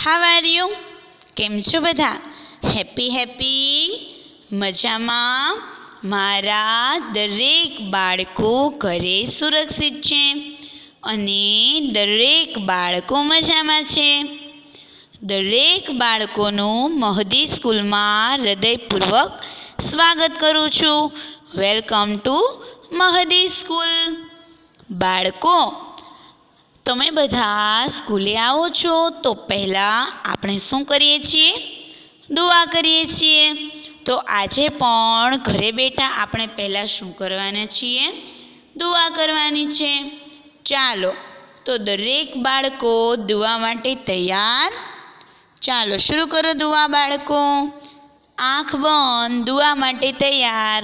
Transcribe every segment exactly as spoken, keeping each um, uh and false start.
How are you? કેમ છો બધા? હેપી હેપી મજામાં? મારા દરેક બાળકો ઘરે સુરક્ષિત છે અને દરેક બાળકો મજામાં છે. દરેક બાળકોનું મહદી સ્કૂલમાં હૃદયપૂર્વક સ્વાગત કરું છું. Welcome to Mahadi school. બાળકો, તમે બધા સ્કૂલે આવો છો તો પહેલાં આપણે શું કરીએ છીએ? દુઆ કરીએ છીએ. તો આજે પણ ઘરે બેઠા આપણે પહેલાં શું કરવાના છીએ? દુઆ કરવાની છે. ચાલો, તો દરેક બાળકો દુઆ માટે તૈયાર? ચાલો શરૂ કરો દુઆ બાળકો. આંખ બંધ, દુઆ માટે તૈયાર.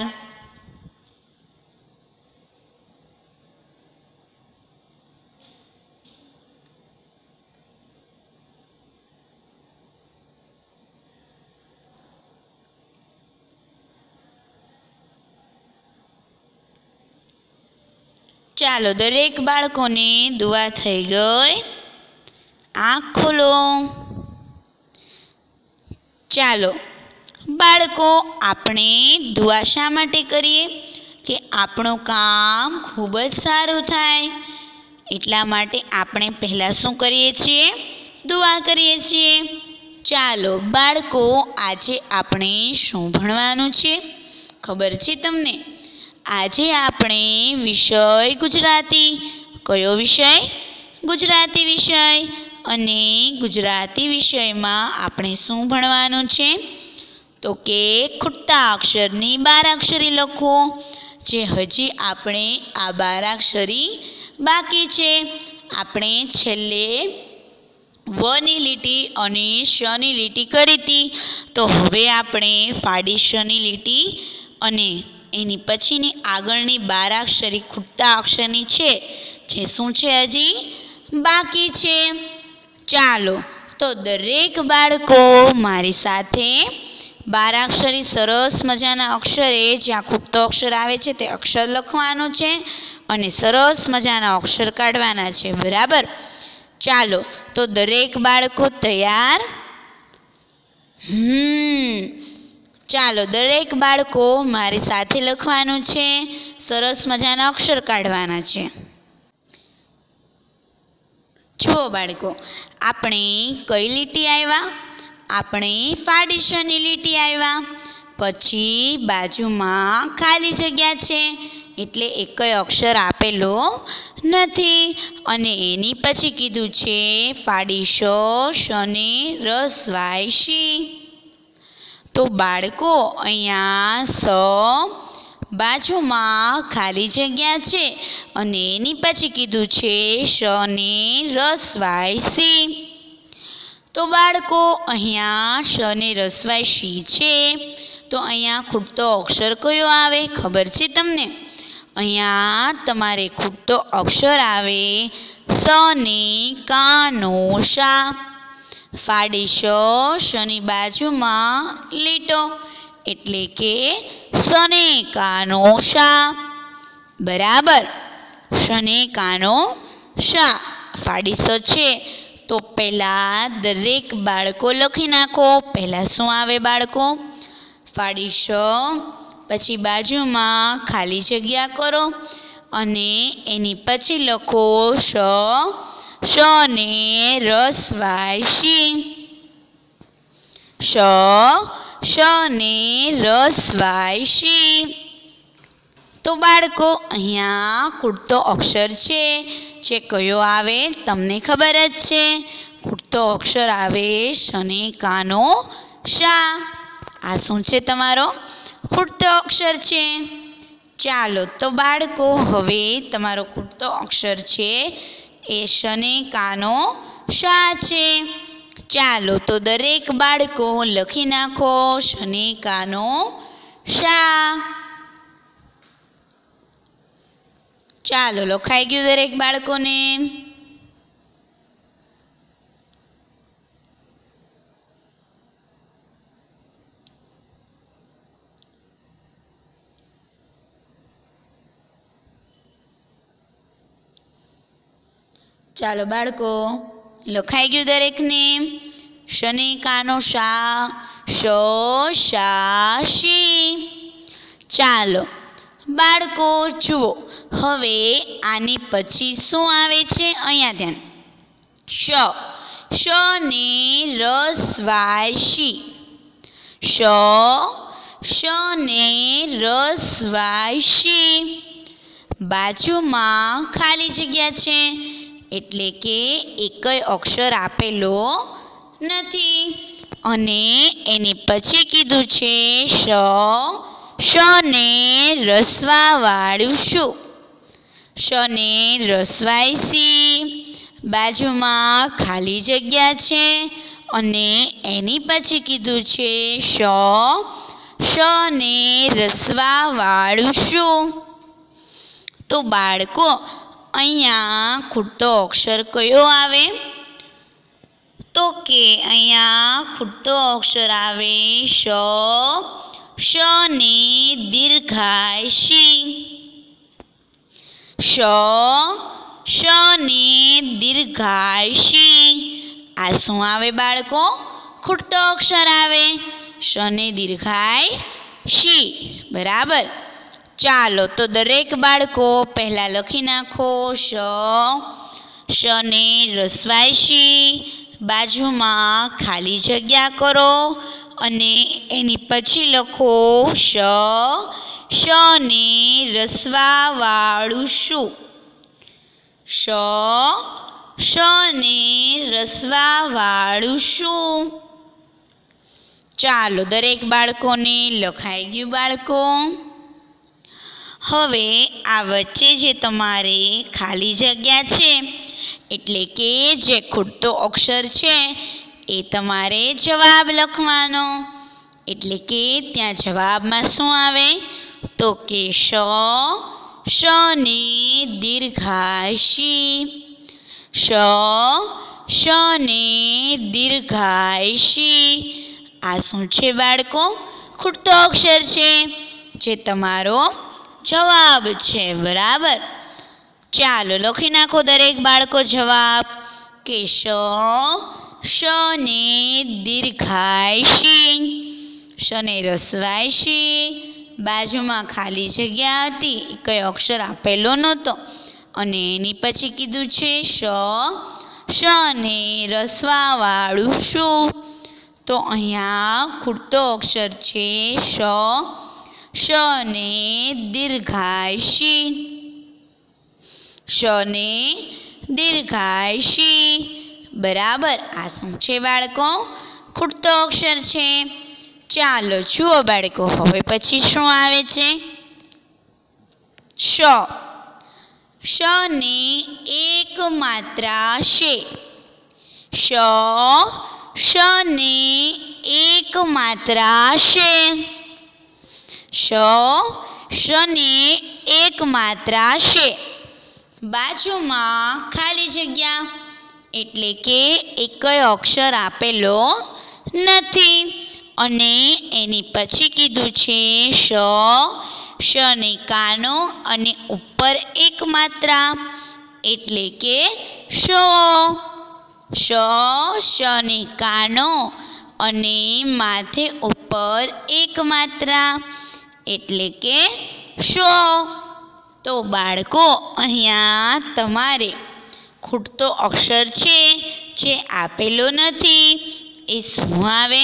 ચાલો, દરેક બાળકોને દુઆ થઈ ગઈ. આંખ ખોલો. ચાલો બાળકો, આપણે દુઆ શા માટે કરીએ? કે આપણું કામ ખૂબ જ સારું થાય. એટલા માટે આપણે પહેલાં શું કરીએ છીએ? દુઆ કરીએ છીએ. ચાલો બાળકો, આજે આપણે શું ભણવાનું છે? ખબર છે તમને? આજે આપણે વિષય ગુજરાતી. કયો વિષય? ગુજરાતી વિષય. અને ગુજરાતી વિષયમાં આપણે શું ભણવાનું છે? તો કે ખૂટતા અક્ષરની બારાક્ષરી લખો. જે હજી આપણે આ બારાક્ષરી બાકી છે. આપણે છેલ્લે વની લીટી અને શની લીટી કરી હતી. તો હવે આપણે ફાડી શની લીટી અને એની પછીની આગળની બારાક્ષરી ખૂટતા અક્ષરની છે, જે શું છે હજી બાકી છે. ચાલો, તો દરેક બાળકો મારી સાથે બારાક્ષરી સરસ મજાના અક્ષરે જ્યાં ખૂટતો અક્ષર આવે છે તે અક્ષર લખવાનું છે અને સરસ મજાના અક્ષર કાઢવાના છે. બરાબર? ચાલો, તો દરેક બાળકો તૈયાર? હમ ચાલો, દરેક બાળકો મારી સાથે લખવાનું છે. સરસ મજાના અક્ષર કાઢવાના છે. જુઓ બાળકો, આપણે કઈ લીટી આવ્યા? આપણે ફાડી શની લીટી આવ્યા. પછી બાજુમાં ખાલી જગ્યા છે, એટલે એકય અક્ષર આપેલો નથી. અને એની પછી કીધું છે ફાડી શ, શને રસવાય શી. તો બાળકો, અહીંયા સ, બાજુમાં ખાલી જગ્યા છે અને એની પછી કીધું છે શને રસવાય સી. તો બાળકો, અહીંયા શને રસવાય શી છે. તો અહીંયા ખૂટતો અક્ષર કયો આવે? ખબર છે તમને? અહીંયા તમારે ખૂટતો અક્ષર આવે સ ને કાનો શા. ફાડી શ, શની બાજુમાં લીટો, એટલે કે સને કાનો શા. બરાબર? શને કાનો શા. ફાડી સ છે તો પહેલાં દરેક બાળકો લખી નાખો. પહેલાં શું આવે બાળકો? ફાડી શ, પછી બાજુમાં ખાલી જગ્યા કરો અને એની પછી લખો શ, શને રસવાય શી. શ, શને રસવાય શી. તો બાળકો, અહીંયા ખૂટતો અક્ષર છે, જે કયો આવે તમને ખબર જ છે. ખૂટતો અક્ષર આવે શને કાનો શા. આ શું છે? તમારો ખૂટતો અક્ષર છે. ચાલો, તો બાળકો, હવે તમારો ખૂટતો અક્ષર છે એ શને કાનો શા છે. ચાલો, તો દરેક બાળકો લખી નાખો શને કાનો શા. ચાલો, લખાઈ ગયું દરેક બાળકોને? ચાલો બાળકો, લખાઈ ગયું દરેકને? શને કાનો શા, શ શા શી. ચાલો બાળકો જુઓ, હવે આની પછી શું આવે છે? અહીંયા ધ્યાન. શ શ ને રસવાય શી. શ શ ને રસવાય શી. બાજુમાં ખાલી જગ્યા છે, એટલે કે એકય અક્ષર આપેલો નથી. અને એની પછી કીધું છે શ શ ને રસવાવાળું શું? શ ને રસવાય શી. બાજુમાં ખાલી જગ્યા છે અને એની પછી કીધું છે શ શ ને રસવાવાળું શું? તો બાળકો અહીંયા ખૂટતો અક્ષર કયો આવે? તો કે અહીંયા ખૂટતો અક્ષર આવે શ શ ને દીર્ઘાય શી. શ શ ને દીર્ઘાય શી. આ શું આવે બાળકો? ખૂટતો અક્ષર આવે શ ને દીર્ઘાય શી. બરાબર. ચાલો તો દરેક બાળકો પહેલાં લખી નાખો શ શ ને રસવાય શી. બાજુમાં ખાલી જગ્યા કરો અને એની પછી લખો શ શ ને રસવાવાળું શું? શ શ ને રસવાવાળું શું? ચાલો દરેક બાળકોને લખાઈ ગયું બાળકો. હવે આ વચ્ચે જે તમારે ખાલી જગ્યા છે, એટલે કે જે ખૂટતો અક્ષર છે, એ તમારે જવાબ લખવાનો. એટલે કે ત્યાં જવાબમાં શું આવે? તો કે શ શ ને દીર્ઘાય શી. શ શ ને દીર્ઘાય શી. આ શું છે બાળકો? ખૂટતો અક્ષર છે, જે તમારો જવાબ છે. બરાબર. ચાલો લખી નાખો દરેક બાળકો જવાબ કે શ શ ને દીર્ઘાય શી. શ ને રસવાય શી. બાજુમાં ખાલી જગ્યા હતી, કઈ અક્ષર આપેલો નહોતો અને એની પછી કીધું છે શ શ ને રસવાવાળું શું? તો અહીંયા ખૂટતો અક્ષર છે શ શ ને દીર્ઘાય શી. શ ને દીર્ઘાય શી. બરાબર. આ શું છે બાળકો? ખૂટતો અક્ષર છે. ચાલો જુઓ બાળકો, હવે પછી શું આવે છે? શ શ ને એક માત્રા શે. શ શ ને એક માત્રા શે. શ શ ને એક માત્રા શે. બાજુમાં ખાલી જગ્યા, એટલે કે એકય અક્ષર આપેલો નથી અને એની પછી કીધું છે શ શ ને કાનો અને ઉપર એક માત્રા, એટલે કે શો. શ શ ને કાનો અને માથે ઉપર એક માત્રા, એટલે કે શો. તો બાળકો અહીંયા તમારે ખૂટતો અક્ષર છે જે આપેલો નથી, એ શું આવે?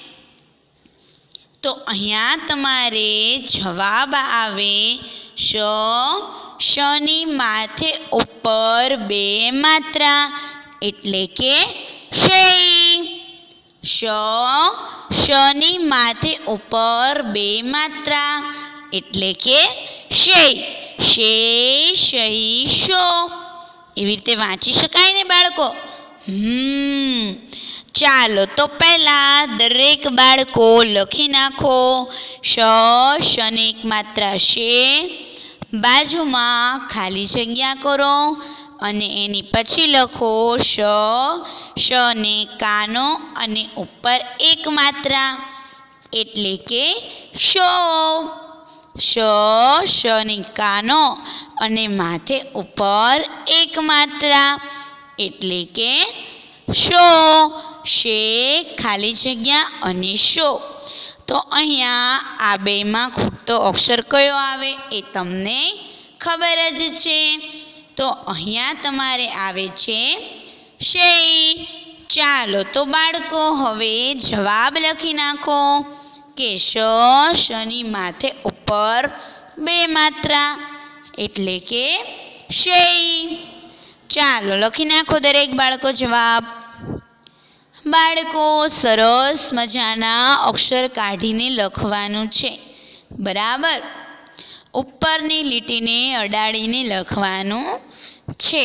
તો અહીંયા તમારે જવાબ આવે શ શ ની માથે ઉપર બે માત્રા, એટલે કે શેય. શ શ ની માથે ઉપર બે માત્રા, એટલે કે શેય. શે શઈ શો. એવી રીતે વાંચી શકાય ને બાળકો? હમ ચાલો તો પહેલાં દરેક બાળકો લખી નાખો શ શ ને એક માત્રા શે. બાજુમાં ખાલી જગ્યા કરો અને એની પછી લખો શ શ ને કાનો અને ઉપર એક માત્રા, એટલે કે શો. શ શ ને કાનો અને માથે ઉપર એક માત્રા, એટલે કે શો. શે ખાલી જગ્યા અને શો. તો અહીંયા આ બેમાં ખૂટતો અક્ષર કયો આવે એ તમને ખબર જ છે. તો અહીંયા તમારે આવે છે શેય. ચાલો તો બાળકો હવે જવાબ લખી નાખો કે શ શની માથે ઉપર બે માત્રા એટલે કે શેય. ચાલો લખી નાખો દરેક બાળકો જવાબ. બાળકો સરસ મજાના અક્ષર કાઢીને લખવાનું છે, બરાબર. ઉપરની લીટીને અડાડીને લખવાનું છે.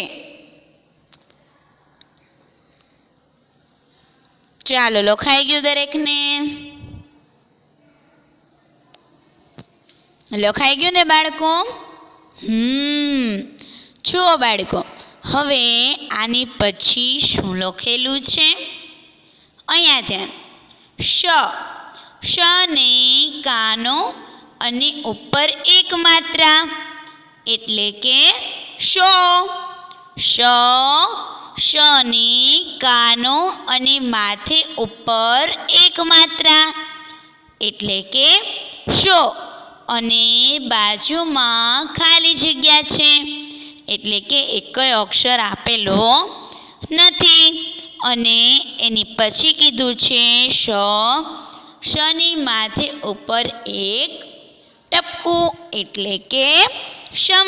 ચાલો લખાઈ ગયું દરેકને? લખાઈ ગયું ને બાળકો? હમ જુઓ બાળકો, હવે આની પછી શું લખેલું છે? અહીંયા ધ્યાન. શ શ ને કાનો અને ઉપર એક માત્રા એટલે કે શો. શ શની કાનો અને માથે ઉપર એક માત્રા એટલે કે શો. અને બાજુમાં ખાલી જગ્યા છે એટલે કે એકય અક્ષર આપેલો નથી. અને એની પછી કીધું છે શ શની માથે ઉપર એક ટપકું એટલે કે શમ.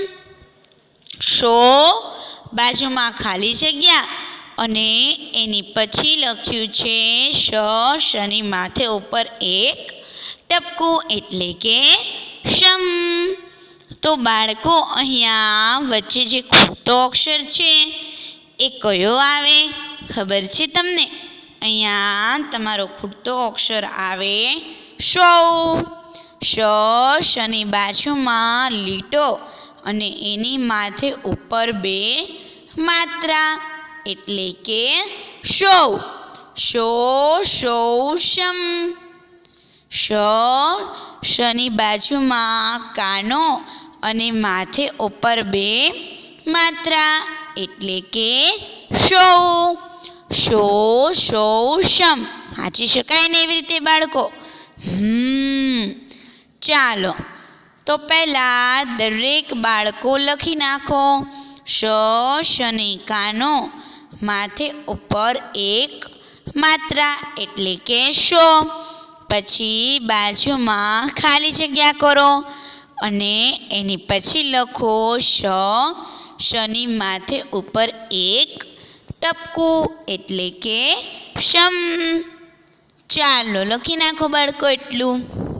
શો બાજુમાં ખાલી જગ્યા અને એની પછી લખ્યું છે શ શની માથે ઉપર એક ટપકું એટલે કે શમ. તો બાળકો અહીંયા વચ્ચે જે ખોટો અક્ષર છે એ કયો આવે ખબર છે તમને? અહીંયા તમારો ખૂટતો અક્ષર આવે શો. શ શની બાજુમાં લીટો અને એની માથે ઉપર બે માત્રા એટલે કે શો. શો શો શમ. શ શની બાજુમાં કાનો અને માથે ઉપર બે માત્રા એટલે કે શો. શો શો શમ. વાંચી શકાય ને એવી રીતે બાળકો? હમ ચાલો તો પહેલાં દરેક બાળકો લખી નાખો શ શની કાનો માથે ઉપર એક માત્રા એટલે કે શો. પછી બાજુમાં ખાલી જગ્યા કરો અને એની પછી લખો શ શની માથે ઉપર એક ટપકું એટલે કે શમ. ચાલો લખી નાખો બાળકો એટલું.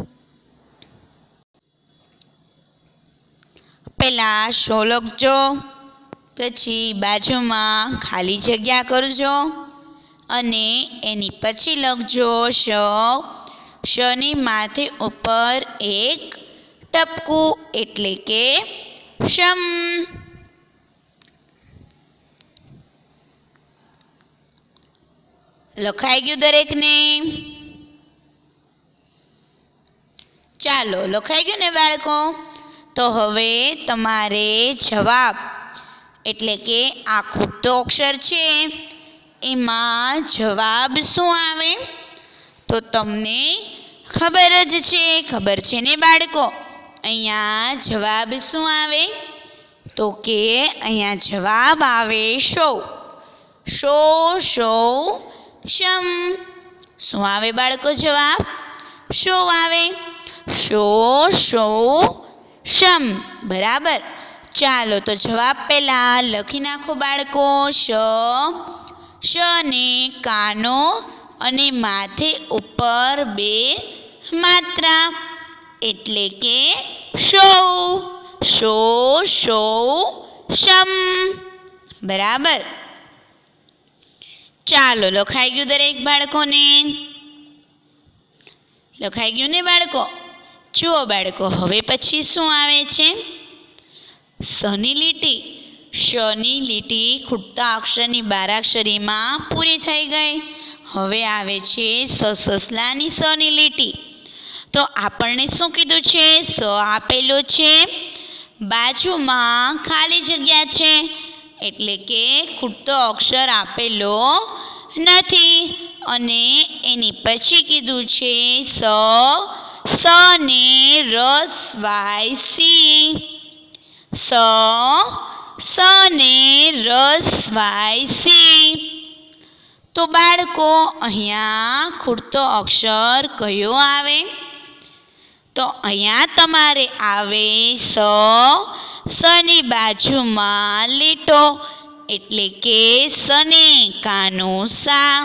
પહેલાં શો લખજો, પછી બાજુમાં ખાલી જગ્યા કરજો અને એની પછી લખજો શ શની માથે ઉપર એક ટપકું એટલે કે શમ. લખાઈ ગયું દરેકને? ચાલો લખાઈ ગયું ને બાળકો? તો હવે તમારે જવાબ એટલે કે આ ખૂટતો અક્ષર છે એમાં જવાબ શું આવે તો તમને ખબર જ છે. ખબર છે ને બાળકો? અહીંયા જવાબ શું આવે તો કે અહીંયા જવાબ આવે શો. શો શો શમ. શું આવે બાળકો જવાબ? શો આવે. શો શો શમ. બરાબર. ચાલો તો જવાબ પહેલાં લખી નાખો બાળકો. શ શ ને કાનો અને માથે ઉપર બે માત્રા એટલે કે શો. શો શો શમ. બરાબર. ચાલો લખાઈ ગયું દરેક બાળકોને? લખાઈ ગયું ને બાળકો? જુઓ બાળકો, હવે પછી શું આવે છે? સની લીટી. શની લીટી ખૂટતા અક્ષરની બારાક્ષરીમાં પૂરી થઈ ગઈ. હવે આવે છે સ સસલાની સની લીટી. તો આપણને શું કીધું છે? સ આપેલો છે, બાજુમાં ખાલી જગ્યા છે એટલે કે ખૂટતો અક્ષર આપેલો નથી અને એની પછી કીધું છે સ સ ને રસ વાય સી સ સ ને રસ વાય સી તો બાળકો અહીંયા ખૂટતો અક્ષર કયો આવે તો અહીંયા તમારે આવે સ સની બાજુમાં લીટો એટલે કે સને કાનો સા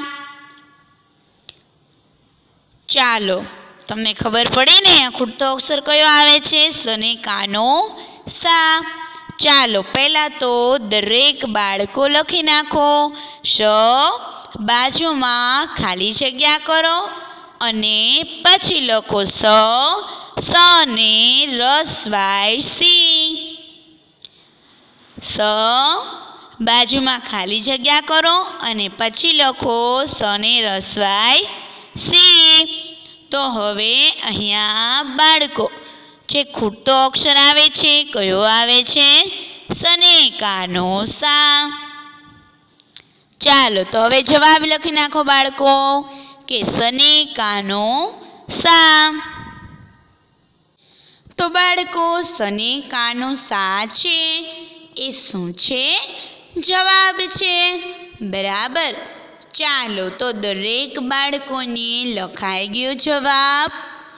ચાલો તમને ખબર પડી ને આ ખૂટતો અક્ષર કયો આવે છે સને કાનો સા ચાલો પહેલાં તો દરેક બાળકો લખી નાખો શ બાજુમાં ખાલી જગ્યા કરો અને પછી લખો સ સ ને રસ વાય સી સ બાજુમાં ખાલી જગ્યા કરો અને પછી લખો સ ને રસ વાય સી તો હવે અહીંયા બાળકો જે ખૂટતો અક્ષર આવે છે કયો આવે છે સને કાનો સા ચાલો તો હવે જવાબ લખી નાખો બાળકો કે સને કાનો સા તો બાળકો સને કાનો સા છે એ શું છે જવાબ છે બરાબર ચાલો તો દરેક બાળકોને લખાઈ ગયો જવાબ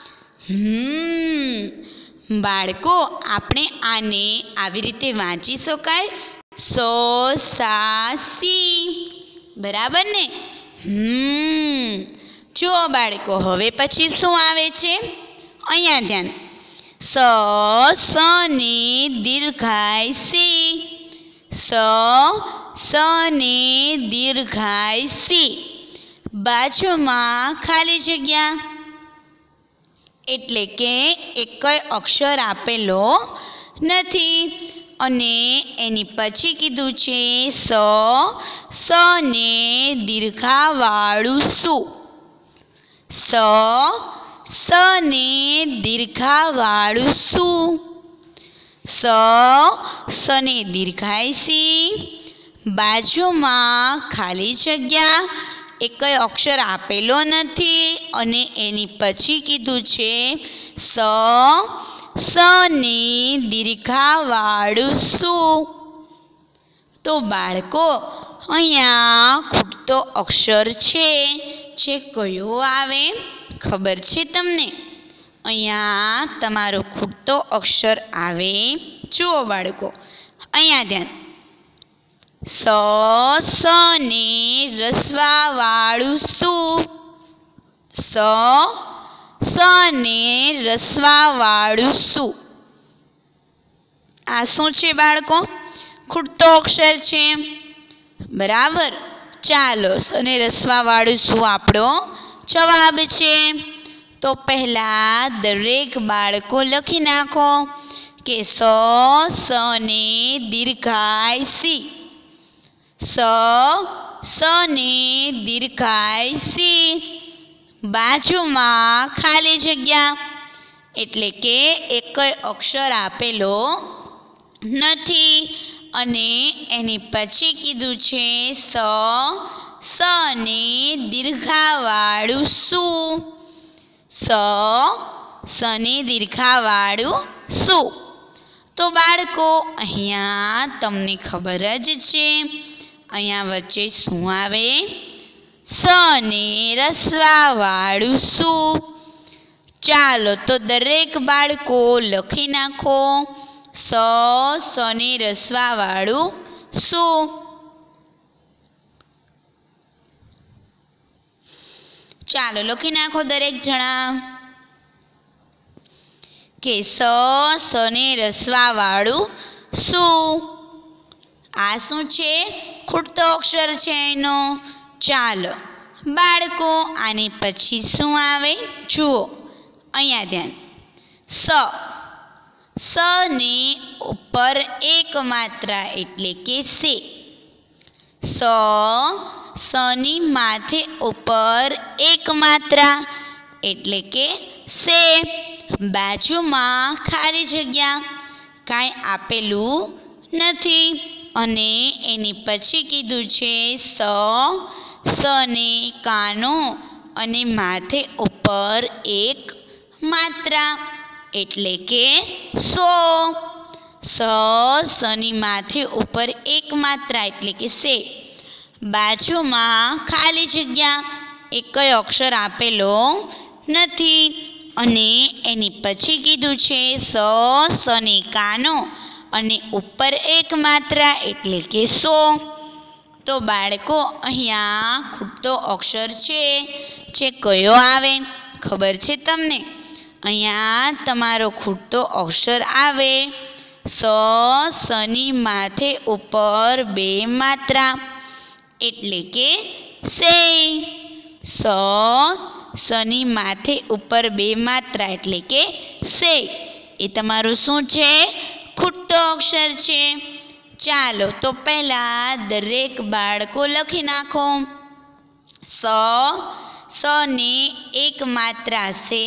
હમ બાળકો આપણે આને આવી રીતે વાંચી શકાય સો સા સી બરાબર ને હમ જો બાળકો હવે પછી શું આવે છે અહીંયા ધ્યાન સ સ ને દીર્ઘાય સી સ સ ને દીર્ઘાય સી બાજુમાં ખાલી જગ્યા એટલે કે એક અક્ષર આપેલો નથી અને એની પછી કીધું છે સ સ ને દીર્ઘાવાળું શું સ સ ને દીર્ઘાવાળું શું સ સ ને દીર્ઘાય સી બાજુમાં ખાલી જગ્યા એક અક્ષર આપેલો નથી અને એની પછી કીધું છે સ સ ને દીર્ઘાવાળું શું તો બાળકો અહીંયા ખૂટતો અક્ષર છે જે કયો આવે ખબર છે તમને અહીંયા તમારો ખૂટતો અક્ષર આવે જુઓ બાળકો અહીંયા ધ્યાન સ સ ને રસવાવાળું શું સ સ ને રસવાવાળું શું આ શું છે બાળકો ખૂટતો અક્ષર છે બરાબર ચાલો સ ને રસવાવાળું શું આપણો જવાબ છે તો પહેલાં દરેક બાળકો લખી નાખો કે સ સ ને દીર્ઘાય સી સ સ ને દીર્ઘાય સી બાજુમાં ખાલી જગ્યા એટલે કે એક અક્ષર આપેલો નથી અને એની પછી કીધું છે સ સ ને દીર્ઘાવાળું શું સ સ ને દીર્ઘાવાળું શું તો બાળકો અહીંયા તમને ખબર જ છે અહીંયા વચ્ચે શું આવે સ ને રસવાવાળું શું ચાલો તો દરેક બાળકો લખી નાખો સ સ ને રસવાવાળું શું ચાલો લખી નાખો દરેક જણા કે સ સ ને રસવાવાળું શું આ શું છે ખૂટતો અક્ષર છે એનો ચાલો બાળકો આની પછી શું આવે જુઓ અહીંયા ધ્યાન સ સ ને ઉપર એક માત્રા એટલે કે સે સ સની માથે ઉપર એક માત્રા એટલે કે સે બાજુમાં ખાલી જગ્યા કાંઈ આપેલું નથી અને એની પછી કીધું છે સ સ ને કાનો અને માથે ઉપર એક માત્રા એટલે કે સો. સ સની માથે ઉપર એક માત્રા એટલે કે સે. બાજુમાં ખાલી જગ્યા, એક અક્ષર આપેલો નથી અને એની પછી કીધું છે સ સને કાનો અને ઉપર એક માત્રા એટલે કે સો. તો બાળકો અહીંયા ખૂટતો અક્ષર છે જે કયો આવે ખબર છે તમને? અહીંયા તમારો ખૂટતો અક્ષર આવે સ સની માથે ઉપર બે માત્રા એટલે કે સે. સ સની માથે ઉપર બે માત્રા એટલે કે સે. એ તમારું શું છે? ખૂટતો અક્ષર છે. ચાલો તો પહેલાં દરેક બાળકો લખી નાખો. સ સ ને એક માત્રા સે,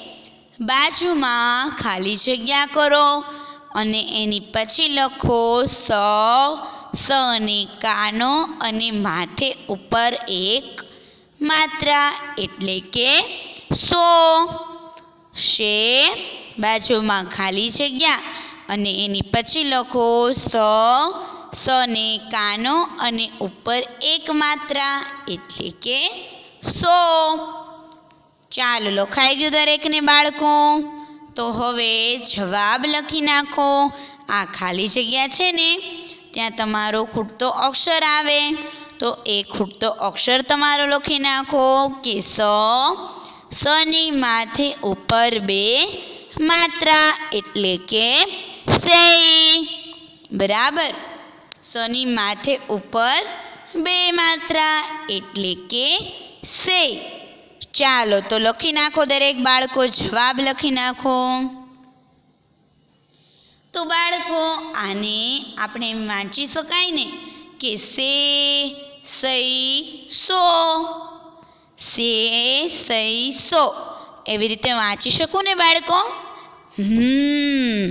બાજુમાં ખાલી જગ્યા કરો અને એની પછી લખો સ સ ને કાનો અને માથે ઉપર એક માત્રા એટલે કે સો. શે બાજુમાં ખાલી જગ્યા અને એની પછી લખો સ સ ને કાનો અને ઉપર એક માત્રા એટલે કે સો. ચાલો લખાઈ ગયું દરેકને બાળકો? તો હવે જવાબ લખી નાખો. આ ખાલી જગ્યા છે ને ત્યાં તમારો ખૂટતો અક્ષર આવે તો એ ખૂટતો અક્ષર તમારો લખી નાખો કે સ સની માથે ઉપર બે માત્રા એટલે કે સે. બરાબર. સની માથે ઉપર બે માત્રા એટલે કે સે. ચાલો તો લખી નાખો દરેક બાળકો, જવાબ લખી નાખો. તો બાળકો આને આપણે એમ વાંચી શકાય ને કે સે સઈ સો. સે સઈ સો એવી રીતે વાંચી શકું ને બાળકો? હમ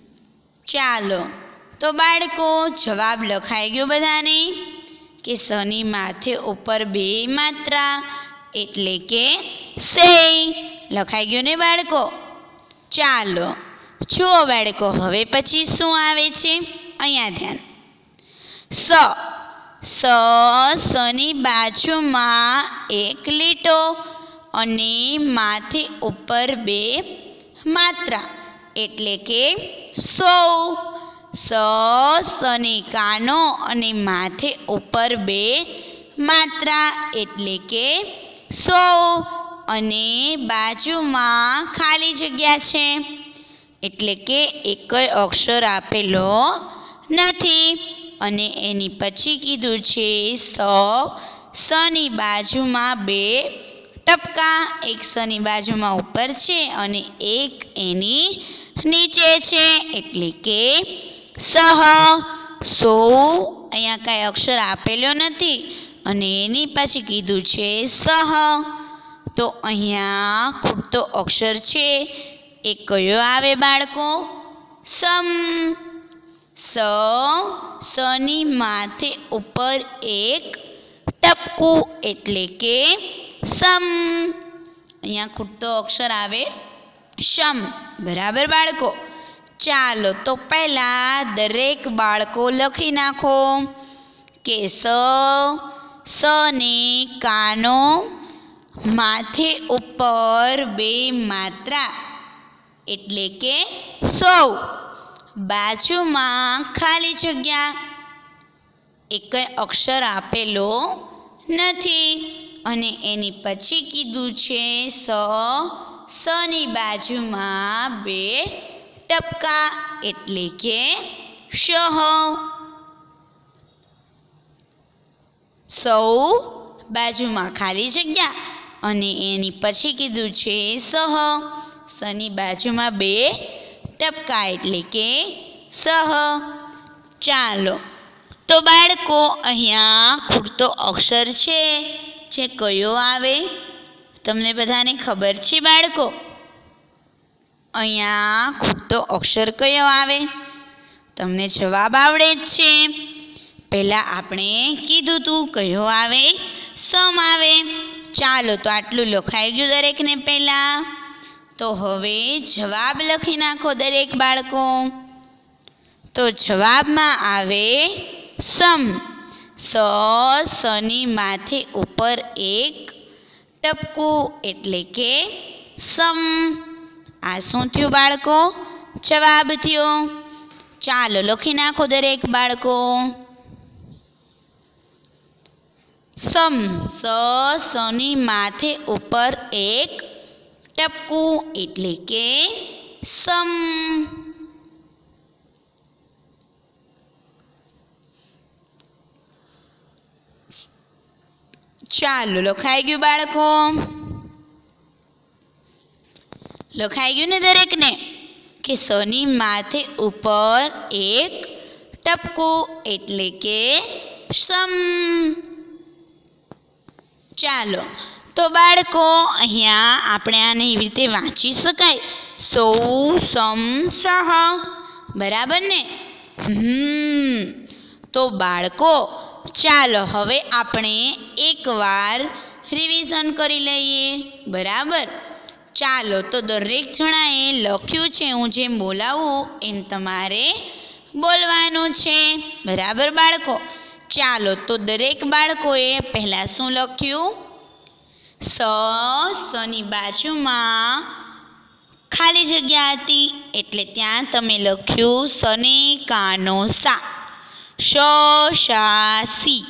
ચાલો તો બાળકો જવાબ લખાઈ ગયો બધાને કે સની માથે ઉપર બે માત્રા એટલે કે સે. લખાઈ ગયું ને બાળકો? ચાલો જુઓ બાળકો, હવે પછી શું આવે છે અહીંયા ધ્યાન. સ સ સની બાજુમાં એક લીટો અને માથે ઉપર બે માત્રા એટલે કે સો. સ સને કાનો અને માથે ઉપર બે માત્રા એટલે કે સો અને બાજુમાં ખાલી જગ્યા છે એટલે કે એક અક્ષર આપેલો નથી અને એની પછી કીધું છે સ સની બાજુમાં બે ટપકા, એક સની બાજુમાં ઉપર છે અને એક એની નીચે છે એટલે કે સહ. સો અહીંયા કાંઈ અક્ષર આપેલો નથી અને એની પછી કીધું છે સહ. તો અહીંયા ખૂટતો અક્ષર છે એ કયો આવે બાળકો? સમ. સ સની માથે ઉપર એક ટપકું એટલે કે સમ. અહીંયા ખૂટતો અક્ષર આવે શમ. બરાબર બાળકો? ચાલો તો પહેલાં દરેક બાળકો લખી નાખો કે સ સ ને કાનો માથે ઉપર બે માત્રા એટલે કે સો. બાજુમાં ખાલી જગ્યા, એક અક્ષર આપેલો નથી અને એની પછી કીધું છે સ સની બાજુમાં બે ટપકા એટલે કે શહ. સૌ બાજુમાં ખાલી જગ્યા અને એની પછી કીધું છે સહ. સની બાજુમાં બે ટપકા એટલે કે સહ. ચાલો તો બાળકો અહીંયા ખૂટતો અક્ષર છે જે કયો આવે તમને બધાને ખબર છે બાળકો? અહીંયા ખૂટતો અક્ષર કયો આવે? તમને જવાબ આવડે જ છે. પહેલાં આપણે કીધું તું કયો આવે? સમ આવે. ચાલો તો આટલું લખાઈ ગયું દરેકને પહેલાં. તો હવે જવાબ લખી નાખો દરેક બાળકો. તો જવાબમાં આવે સમ. સ સની માથે ઉપર એક ટપકું એટલે કે સમ. આ શું થયું બાળકો? જવાબ થયો. ચાલો લખી નાખો દરેક બાળકો. સમ. સ સની માથે ઉપર એક ટપકું એટલે કે સમ. ચાલો લખાઈ ગયું બાળકો? લખાઈ ગયું ને દરેકને કે સની માથે ઉપર એક ટપકું એટલે કે સમ. ચાલો તો બાળકો અહીંયા આપણે આને એવી રીતે વાંચી શકાય. સૌ સમ સહ. બરાબર ને? હમ તો બાળકો ચાલો હવે આપણે એકવાર રિવિઝન કરી લઈએ. બરાબર? ચાલો તો દરેક જણાએ લખ્યું છે, હું જેમ બોલાવું એમ તમારે બોલવાનું છે. બરાબર બાળકો? ચાલો તો દરેક બાળકોએ પહેલાં શું લખ્યું? સ સની બાજુમાં ખાલી જગ્યા હતી એટલે ત્યાં તમે લખ્યું સને કાનો સા. શ શા સી.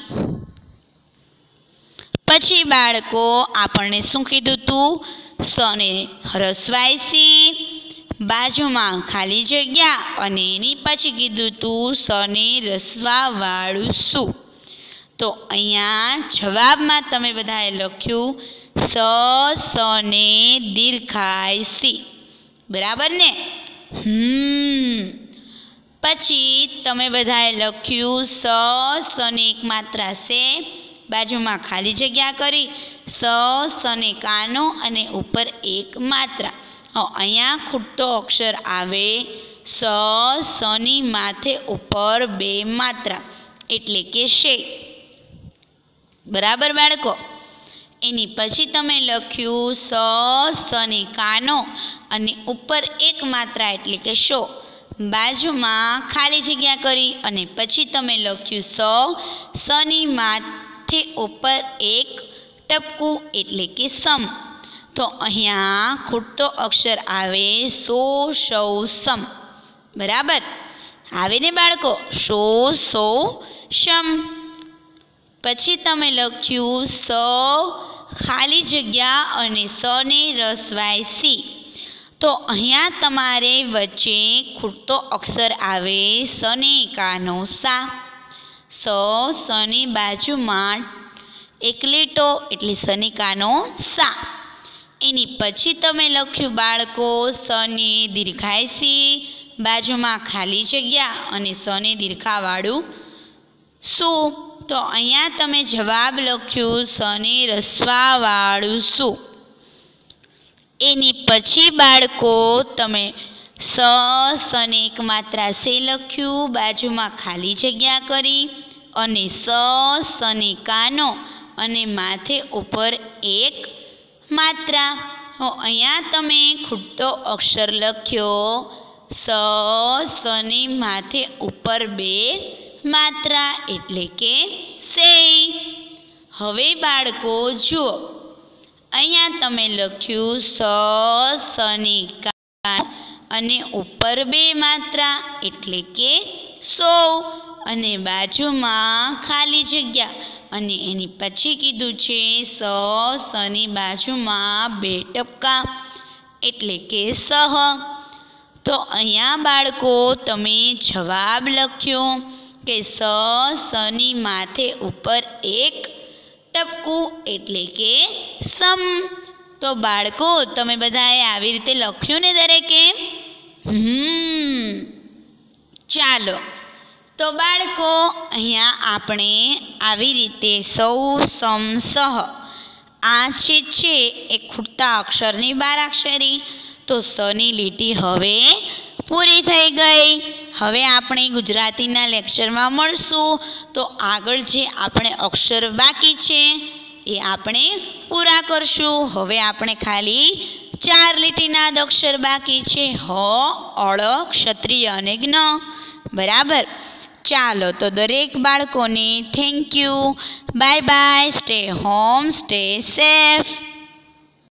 પછી બાળકો આપણને શું કીધું તું? સને હરસ્વાય સી, બાજુમાં ખાલી જગ્યા અને એની પછી કીધું તું સને રસવા વાળું શું. તો અહીંયા જવાબમાં તમે બધાએ લખ્યું સ સને દીર્ઘાય સી. બરાબર ને? હમ પછી તમે બધાએ લખ્યું સ સને એક માત્રા સે, બાજુમાં ખાલી જગ્યા કરી સ સને કાનો અને ઉપર એક માત્રા. અહીંયા ખૂટતો અક્ષર આવે સ સની માથે ઉપર બે માત્રા એટલે કે શે. બરાબર બાળકો? એની પછી તમે લખ્યું સ સને કાનો અને ઉપર એક માત્રા એટલે કે શો, બાજુમાં ખાલી જગ્યા કરી અને પછી તમે લખ્યું સ સની માથે ઉપર એક ટપકું એટલે કે સમ. તો અહીંયા ખૂટતો અક્ષર આવે સો સૌ સમ. બરાબર? આવે ને બાળકો? સો સો સમ. પછી તમે લખ્યું સ ખાલી જગ્યા અને સને રસવાય સી. તો અહીંયા તમારે વચ્ચે ખૂટતો અક્ષર આવે સને કાનો સા. સ સની બાજુમાં એક લીટો એટલે સને કાનો સા. એની પછી તમે લખ્યું બાળકો સને દીર્ઘાય સી, બાજુમાં ખાલી જગ્યા અને સને દીર્ઘાવાળું શું. તો અહીંયા તમે જવાબ લખ્યું સને રસવાવાળું શું. એની પછી બાળકો તમે સ સને એક માત્રા સે લખ્યું, બાજુમાં ખાલી જગ્યા કરી અને સ સને કાનો અને માથે ઉપર એક માત્રા. અહીંયા તમે ખૂટતો અક્ષર લખ્યો સ સને માથે ઉપર બે માત્રા એટલે કે સે. હવે બાળકો જુઓ, અહીંયા તમે લખ્યું સ સને કાનો અને ઉપર બે માત્રા એટલે કે સો અને બાજુમાં ખાલી જગ્યા અને એની પછી કીધું છે સ સની બાજુમાં બે ટપકા એટલે કે સહ. તો અહીંયા બાળકો તમે જવાબ લખ્યો કે સ સની માથે ઉપર એક ટપકું એટલે કે સમ. તો બાળકો તમે બધાએ આવી રીતે લખ્યું ને દરેકે? હમ ચાલો તો બાળકો અહીંયા આપણે આવી રીતે સૌ સમ સહ આ છે છે એ ખૂટતા અક્ષરની બારાક્ષરી. તો સની લીટી હવે પૂરી થઈ ગઈ. હવે આપણે ગુજરાતીના લેક્ચરમાં મળશું. તો આગળ જે આપણે અક્ષર બાકી છે એ આપણે પૂરા કરશું. હવે આપણે ખાલી ચાર લીટીના જ અક્ષર બાકી છે, હ, અળ, ક્ષત્રિય અને જ્ઞ. બરાબર. ચાલો તો દરેક બાળકોને thank you. Bye bye. Stay home, stay safe.